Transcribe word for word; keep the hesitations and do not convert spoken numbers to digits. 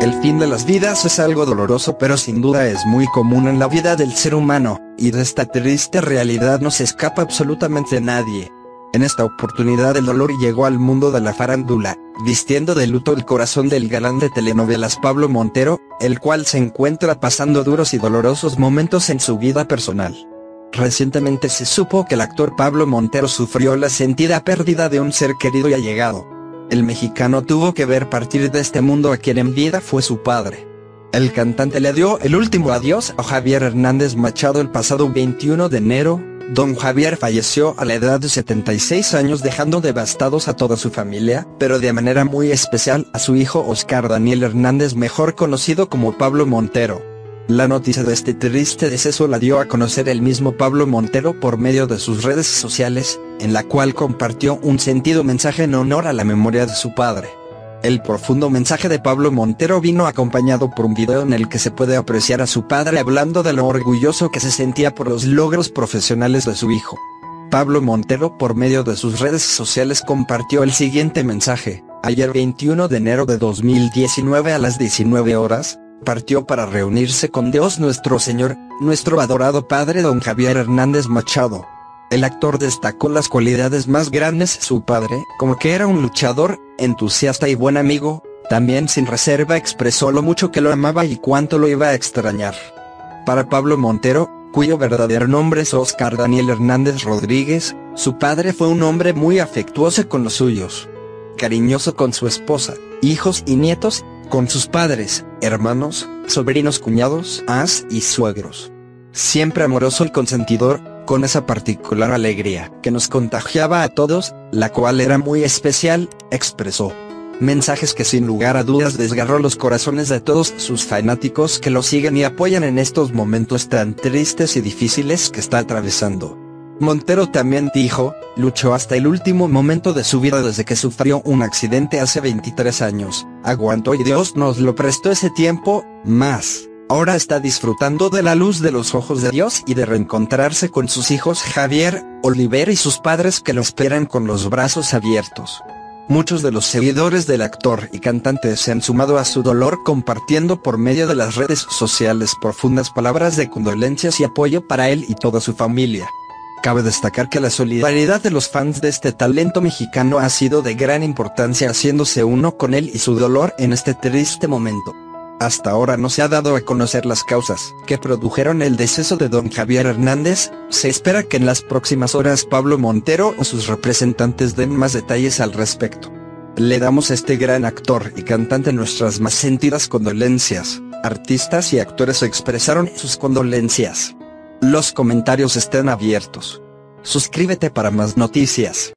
El fin de las vidas es algo doloroso, pero sin duda es muy común en la vida del ser humano, y de esta triste realidad no se escapa absolutamente nadie. En esta oportunidad el dolor llegó al mundo de la farándula, vistiendo de luto el corazón del galán de telenovelas Pablo Montero, el cual se encuentra pasando duros y dolorosos momentos en su vida personal. Recientemente se supo que el actor Pablo Montero sufrió la sentida pérdida de un ser querido y allegado. El mexicano tuvo que ver partir de este mundo a quien en vida fue su padre. El cantante le dio el último adiós a Javier Hernández Machado el pasado veintiuno de enero. Don Javier falleció a la edad de setenta y seis años, dejando devastados a toda su familia, pero de manera muy especial a su hijo Oscar Daniel Hernández, mejor conocido como Pablo Montero. La noticia de este triste deceso la dio a conocer el mismo Pablo Montero por medio de sus redes sociales, en la cual compartió un sentido mensaje en honor a la memoria de su padre. El profundo mensaje de Pablo Montero vino acompañado por un video en el que se puede apreciar a su padre hablando de lo orgulloso que se sentía por los logros profesionales de su hijo. Pablo Montero, por medio de sus redes sociales, compartió el siguiente mensaje: ayer veintiuno de enero de dos mil diecinueve a las diecinueve horas, partió para reunirse con Dios nuestro Señor, nuestro adorado padre don Javier Hernández Machado. El actor destacó las cualidades más grandes de su padre, como que era un luchador, entusiasta y buen amigo. También sin reserva expresó lo mucho que lo amaba y cuánto lo iba a extrañar. Para Pablo Montero, cuyo verdadero nombre es Oscar Daniel Hernández Rodríguez, su padre fue un hombre muy afectuoso con los suyos, cariñoso con su esposa, hijos y nietos, con sus padres, hermanos, sobrinos, cuñados, as y suegros. Siempre amoroso y consentidor, con esa particular alegría que nos contagiaba a todos, la cual era muy especial, expresó. Mensajes que sin lugar a dudas desgarró los corazones de todos sus fanáticos que lo siguen y apoyan en estos momentos tan tristes y difíciles que está atravesando. Montero también dijo, luchó hasta el último momento de su vida desde que sufrió un accidente hace veintitrés años, aguantó y Dios nos lo prestó ese tiempo, más. Ahora está disfrutando de la luz de los ojos de Dios y de reencontrarse con sus hijos Javier, Oliver y sus padres que lo esperan con los brazos abiertos. Muchos de los seguidores del actor y cantante se han sumado a su dolor compartiendo por medio de las redes sociales profundas palabras de condolencias y apoyo para él y toda su familia. Cabe destacar que la solidaridad de los fans de este talento mexicano ha sido de gran importancia, haciéndose uno con él y su dolor en este triste momento. Hasta ahora no se ha dado a conocer las causas que produjeron el deceso de don Javier Hernández. Se espera que en las próximas horas Pablo Montero o sus representantes den más detalles al respecto. Le damos a este gran actor y cantante nuestras más sentidas condolencias. Artistas y actores expresaron sus condolencias. Los comentarios están abiertos. Suscríbete para más noticias.